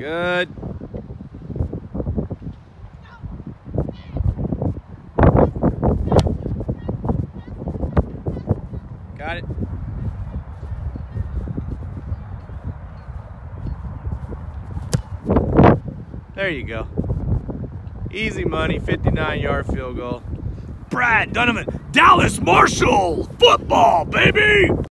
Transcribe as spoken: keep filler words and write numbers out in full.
Good. Got it. There you go. Easy money, fifty-nine yard field goal. Brad Donovan, Dallas Marshall, football, baby!